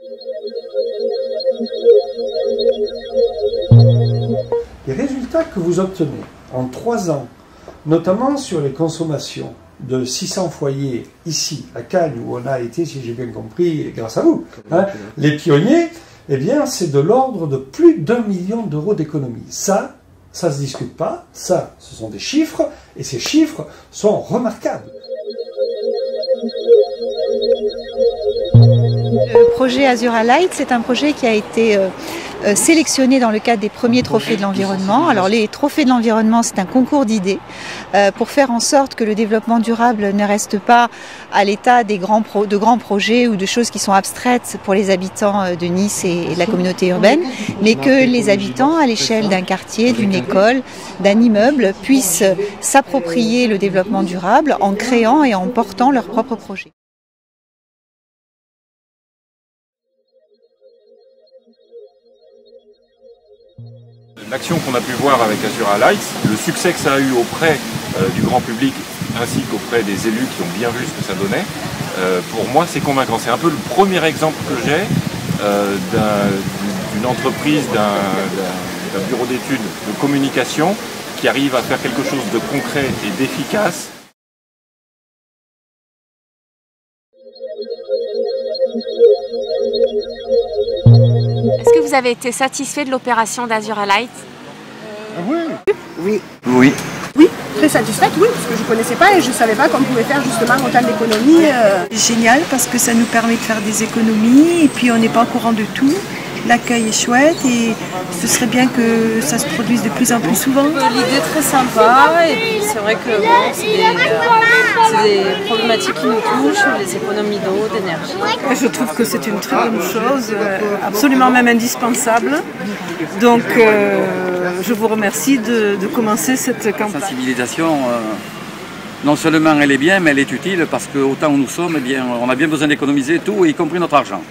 Les résultats que vous obtenez en 3 ans, notamment sur les consommations de 600 foyers ici à Cagnes, où on a été, si j'ai bien compris, grâce à vous, hein, les pionniers, eh bien c'est de l'ordre de plus d'1 million d'euros d'économie. Ça se discute pas, ça, ce sont des chiffres, et ces chiffres sont remarquables. Le projet Azura Light, c'est un projet qui a été sélectionné dans le cadre des premiers trophées de l'environnement. Alors les trophées de l'environnement, c'est un concours d'idées pour faire en sorte que le développement durable ne reste pas à l'état de grands projets ou de choses qui sont abstraites pour les habitants de Nice et de la communauté urbaine, mais que les habitants, à l'échelle d'un quartier, d'une école, d'un immeuble, puissent s'approprier le développement durable en créant et en portant leurs propres projets. L'action qu'on a pu voir avec Azura Lights, le succès que ça a eu auprès du grand public ainsi qu'auprès des élus qui ont bien vu ce que ça donnait, pour moi c'est convaincant. C'est un peu le premier exemple que j'ai d'une entreprise, d'un bureau d'études de communication qui arrive à faire quelque chose de concret et d'efficace. Est-ce que vous avez été satisfait de l'opération d'Azura Light? Oui. Oui. Oui. Oui, très satisfaite, oui, parce que je ne connaissais pas et je ne savais pas qu'on pouvait faire justement autant d'économies. Génial parce que ça nous permet de faire des économies et puis on n'est pas au courant de tout. L'accueil est chouette et ce serait bien que ça se produise de plus en plus souvent. L'idée est très sympa et puis c'est vrai que bon, c'est des problématiques qui nous touchent, les économies d'eau, d'énergie. Je trouve que c'est une très bonne chose, absolument même indispensable. Donc je vous remercie de commencer cette campagne. La sensibilisation, non seulement elle est bien, mais elle est utile parce qu'au temps où nous sommes, eh bien, on a bien besoin d'économiser tout, y compris notre argent.